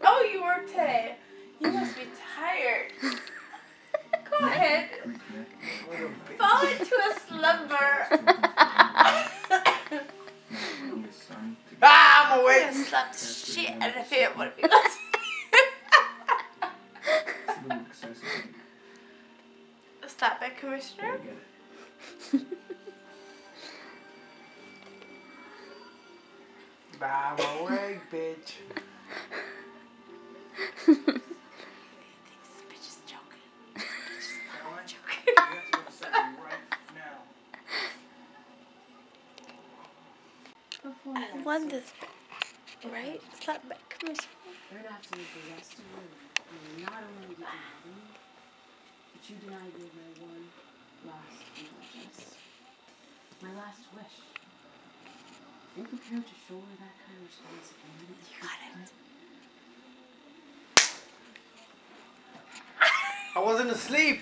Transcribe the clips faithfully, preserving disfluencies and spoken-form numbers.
Oh, you work today. You must be tired. Go ahead. Fall into a slumber. Ah, I'm awake. I'm gonna slap the shit out of him. What if he goes? Slap back, Commissioner. I'm awake, bitch. This bitch is joking. This bitch is not joking. I won this, right? Slap back, Commissioner. You're gonna have to live the rest of your life. And not only did you love me, but you denied me my one last indulgence. My last wish. Are you prepared to shoulder that kind of responsibility? You got it. I wasn't asleep.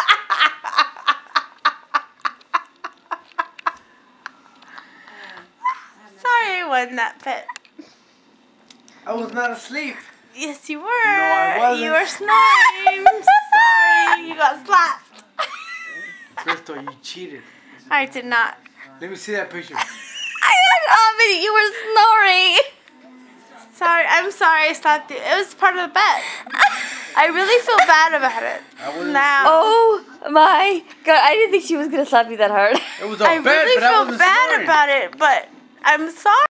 Sorry I won that bet. I was not asleep. Yes, you were. No, I wasn't. You were snoring. Sorry, you got slapped. Crystal, you cheated. I did not. Let me see that picture. I had on video. You were snoring. Sorry, I'm sorry I slapped you. It was part of the bet. I really feel bad about it. I wasn't Now. Oh my god, I didn't think she was gonna slap you that hard. It was a I bet, really but I feel wasn't bad snoring. about it, but I'm sorry.